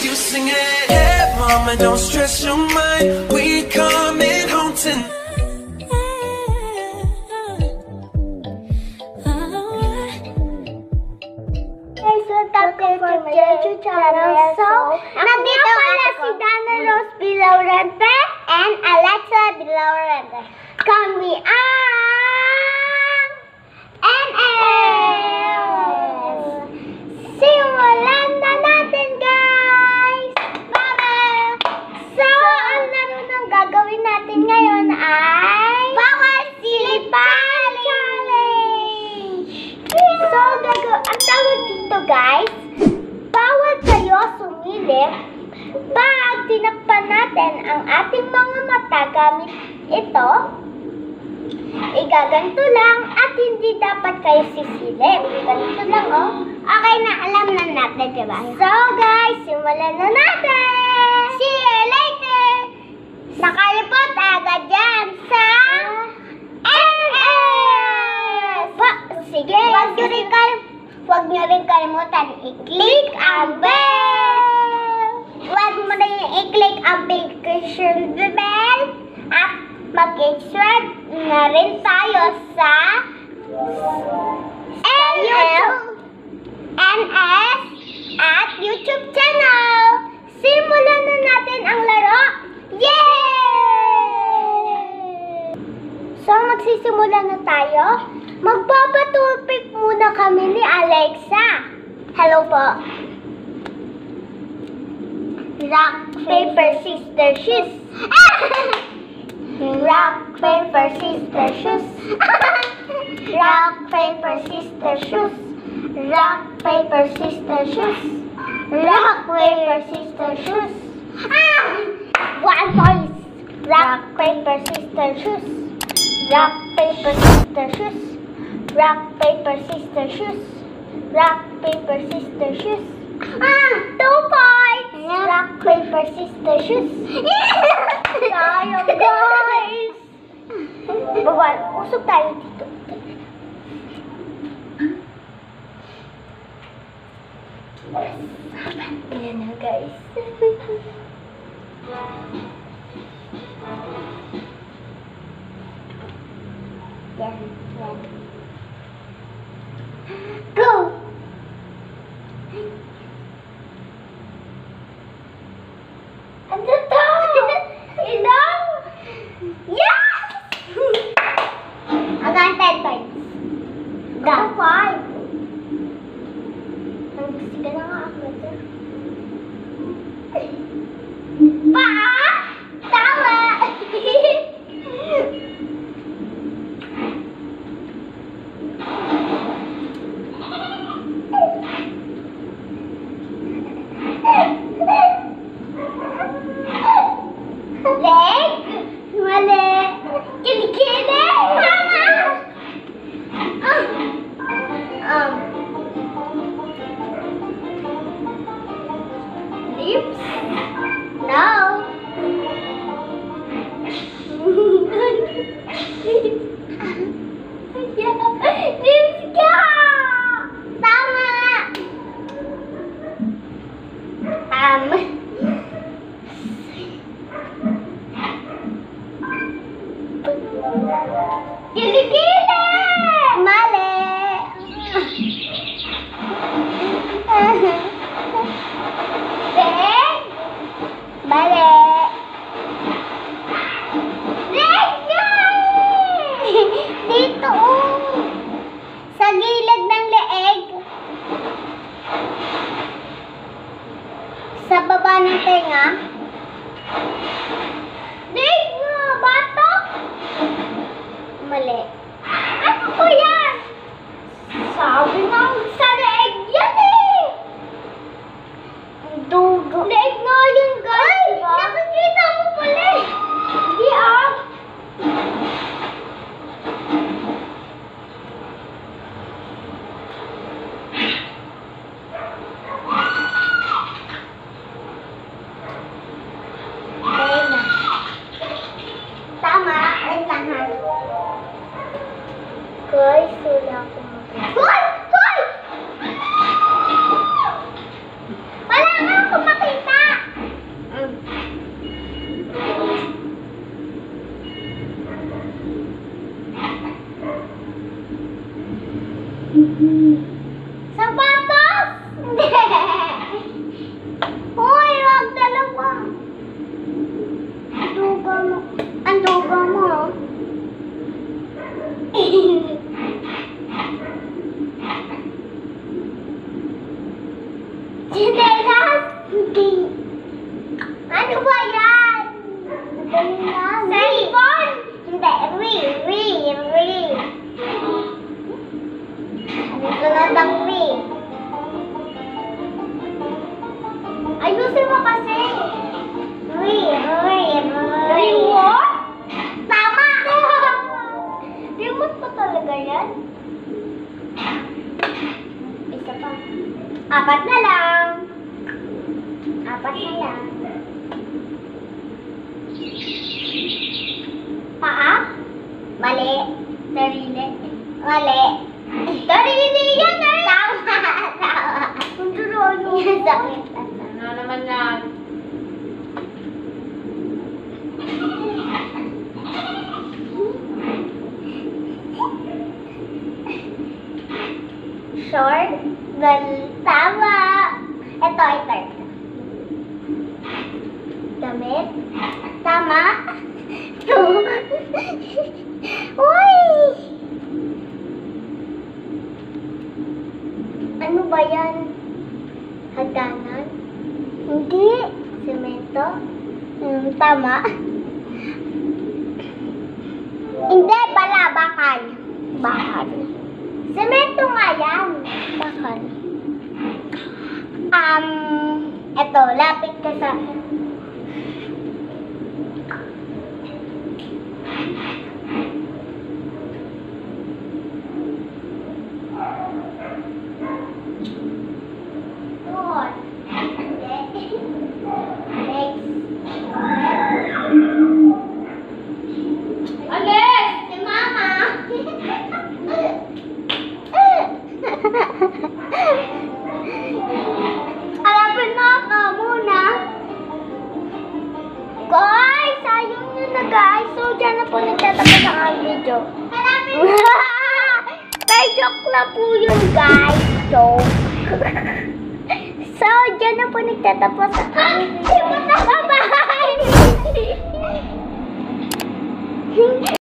you singing. Hey, mama, don't stress your mind. We coming home tonight. So, nandito pala si Dana Rose Bilaurente and Alexa Bilaurente. Kami ang NS! Simulan na natin, guys! Bye! So, ang laro ng gagawin natin ngayon ay Bawal Silipan Challenge! So, ang tawag dito, guys, bawal kayo sumilip pag tinakpan natin ang ating mga mata gamit ito. Igaganto lang at hindi dapat kayo sisilip. Ganito lang, oh. Okay na, alam na natin, diba? So, guys, simulan na natin! See you later! Nakalipot agad yan sa NS! Sige, huwag nyo rin kalimutan i-click ang bell! Huwag mo rin i-click ang notification bell at mag-subscribe na rin tayo sa NS at YouTube channel. Simulan na natin ang laro. Yay! So, magsisimula na tayo. Magpapatulpik muna kami ni Alexa. Hello po. Rock, paper, scissors, shoes. Rock, paper, scissors, shoes. Rock, paper, scissors, shoes. Rock, paper, scissors, shoes. Rock, paper, scissors, shoes. One point. Rock, paper, scissors, shoes. Rock, paper, scissors, shoes. Rock, paper, scissors, shoes. Rock, paper, scissors, shoes. 2 points! Rock, paper, scissors, shoes. Sayang, guys! Bawal, usog tayo dito. Ayan na, guys. Yan. Go! Ano to? Ilang? Yes! Hanggang 10 points. Go. 5. Sige na nga ako. Tama! Leg? Mali. Kilikili? Tama! Lips? No. Lips ka! Tama! Kilikili! Mali! Leg? Mali! Leg! Dito! Sa gilid ng leeg. Sa baba ng tenga. Leg nga! Batok! Mali. Ano ko yan? Sabi nga sa leeg yan eh! Dugo. Leeg nga yun, guys. Ay! Nakikita mo pala eh. Hindi ah. Tama. Wait lang ha. Guys, wala akong mag- Hoy! Hindi. Ano ba yan? Cellphone? Hindi. Re. Ano sunod ang re? Ayusin mo kasi. Remote? Tama! Remote pa talaga yan? Isa pa. 4 na lang. 4 na lang. Paa? Mali. Sarili. Mali. Sarili yan eh! Tama. Ang dulo. Sakit. Ano naman yan? Short? Tama. Ito. Damit? Tama. Uy! Ano ba yan? Hagdanan? Hindi. Semento? Tama. Hindi, pala. Bakal. Semento nga yan. Bakal. Eto, lapit ka sa akin. Doon. Next. Alis! Si Mama. Hanapin mo ako muna. Guys, sayang nyo na guys. So, dyan na po nagtatapos ang video. Hanapin mo. Pero joke na po yun guys. So, dyan na po nagtatapos ang video. Bye-bye!